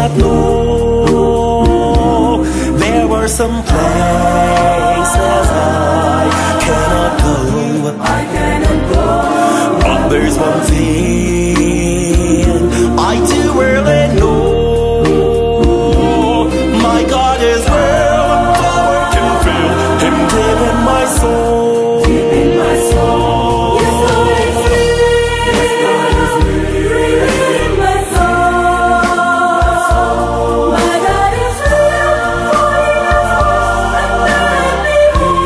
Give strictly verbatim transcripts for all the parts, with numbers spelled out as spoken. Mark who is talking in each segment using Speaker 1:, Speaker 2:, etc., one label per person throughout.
Speaker 1: not know. There were some places I cannot go. I cannot go. But there's one thing I do really know. My God is real, power can feel Him deep in my soul. Deep in my soul. Yes, God is real. Yes, God is real. In my soul. My God is real, for He has won and made me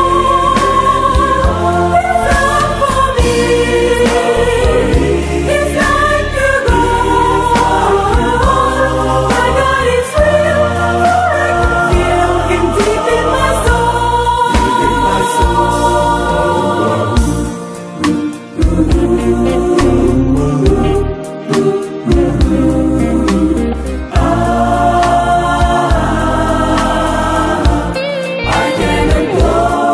Speaker 1: whole. It's not for me. It's not to go. My God is real, for I can feel Him deep in my soul. Deep in my soul. I cannot go.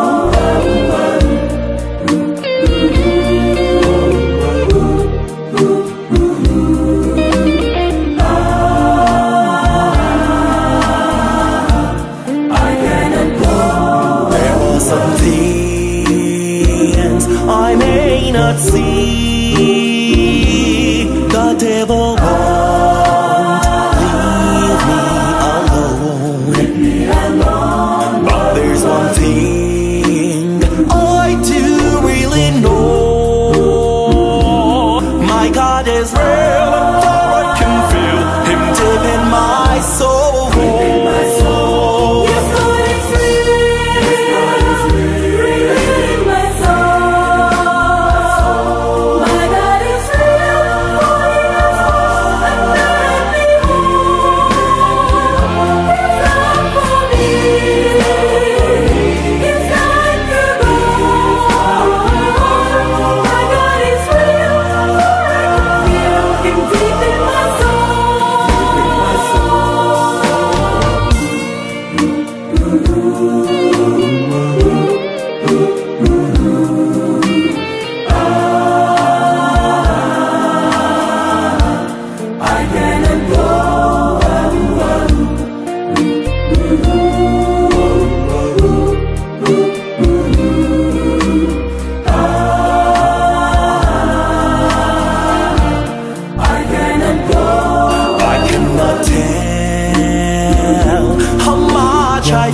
Speaker 1: I cannot go. There are some things I may not see. The devil won't leave me alone. Leave me alone. But there's one thing I do really know. My God is real, for I can feel Him deep in my soul. Deep in my soul. Yes, God is real. Yes, God is real. In my soul. My God is real, for He has won and made me whole. It's not for me. It's not to go. My God is real, for I can feel Him deep in my soul. Deep in my I cannot go. I cannot go. I cannot tell how much I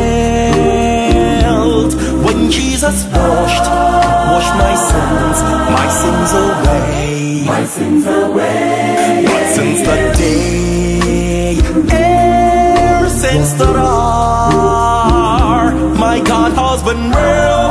Speaker 1: felt when Jesus washed, washed my sins, my sins away. My sins away. But since the day, ever since that hour, my God has been real.